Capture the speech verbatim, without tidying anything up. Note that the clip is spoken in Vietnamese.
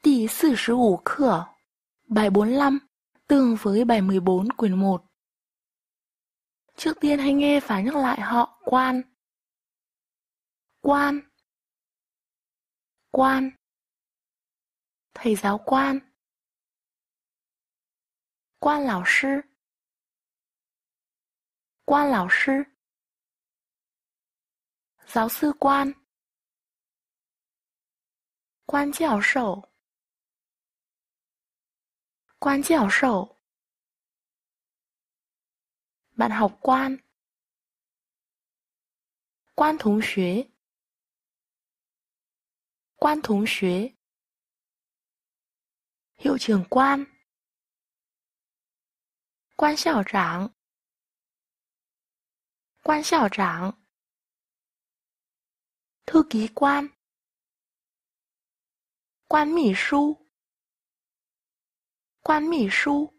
Tỷ四十五课, bài bốn mươi lăm, tương với bài mười bốn quyển một. Trước tiên hãy nghe và nhắc lại họ quan. Quan. Quan. Thầy giáo quan. Quan lão sư. Quan lão sư. Giáo sư quan. Quan giáo授. Quan giáo授. Bạn học quan. Quan同学. Quan同学. Hiệu trưởng quan. Quan校长. Quan校长. Thư ký quan. Quan秘书. Quan秘书.